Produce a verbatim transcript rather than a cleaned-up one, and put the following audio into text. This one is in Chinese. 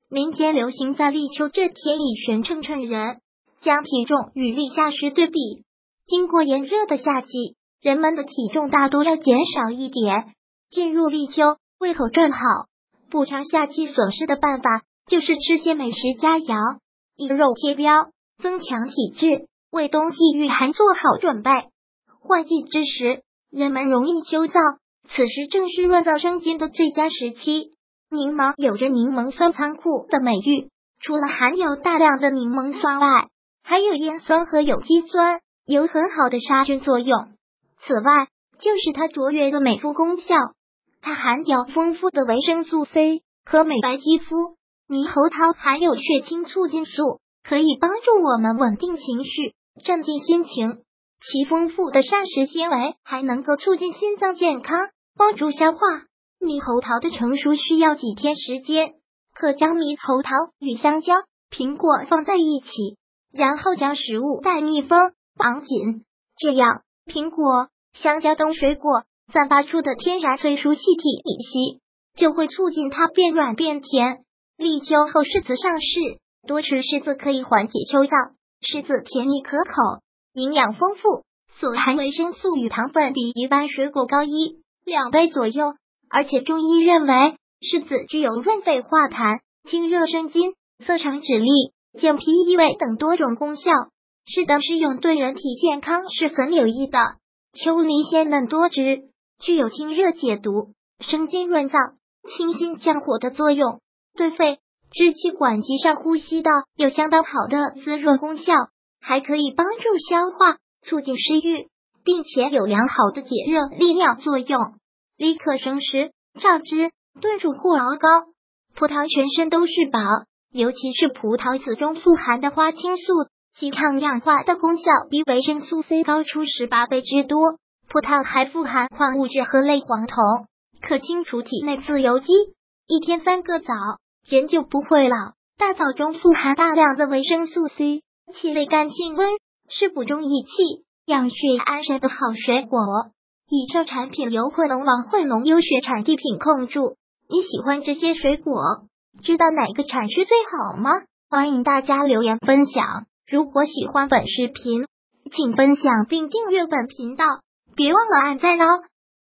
民间流行在立秋这天以悬秤称人，将体重与立夏时对比。经过炎热的夏季，人们的体重大多要减少一点。进入立秋，胃口正好，补偿夏季损失的办法就是吃些美食佳肴，以肉贴膘，增强体质，为冬季御寒做好准备。换季之时，人们容易秋燥，此时正是润燥生津的最佳时期。柠檬有着柠檬酸仓库的美誉，除了含有大量的柠檬酸外，还有烟酸和有机酸，有很好的杀菌作用。此外，就是它卓越的美肤功效，它含有丰富的维生素 C 和美白肌肤。猕猴桃含有血清促进素，可以帮助我们稳定情绪，镇定心情。其丰富的膳食纤维还能够促进心脏健康，帮助消化。猕猴桃的成熟需要几天时间，可将猕猴桃与香蕉、苹果放在一起，然后将食物袋密封绑紧，这样苹果、香蕉等水果散发出的天然催熟气体乙烯就会促进它变软变甜。立秋后柿子上市，多吃柿子可以缓解秋燥。柿子甜腻可口，营养丰富，所含维生素与糖分比一般水果高一两倍左右。而且中医认为，柿子具有润肺化痰、清热生津、涩肠止痢、健脾益胃等多种功效，是的食用对人体健康是很有益的。秋梨鲜嫩多汁，具有清热解毒、生津润燥、清心降火的作用，对肺、支气管及上呼吸道有相当好的滋润功效，还可以帮助消化、促进食欲，并且有良好的解热利尿作用。立刻生食、榨汁、炖煮或熬膏。葡萄全身都是宝，尤其是葡萄籽中富含的花青素，其抗氧化的功效比维生素 C 高出十八倍之多。葡萄还富含矿物质和类黄酮，可清除体内自由基。一天三个枣，人就不会老。大枣中富含大量的维生素 C， 其味甘性温，是补中益气、养血安神的好水果。以上产品由惠农王惠农优选产地品控注。你喜欢这些水果，知道哪个产区最好吗？欢迎大家留言分享。如果喜欢本视频，请分享并订阅本频道，别忘了按赞哦。